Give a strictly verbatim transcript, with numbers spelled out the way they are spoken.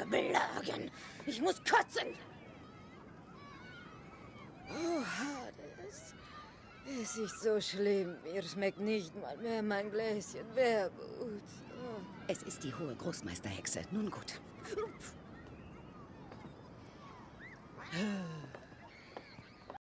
belagen. Ich muss kotzen. Oh, Hades. Es ist so schlimm. Mir schmeckt nicht mal mehr mein Gläschen Wermut. Oh. Es ist die hohe Großmeisterhexe. Nun gut.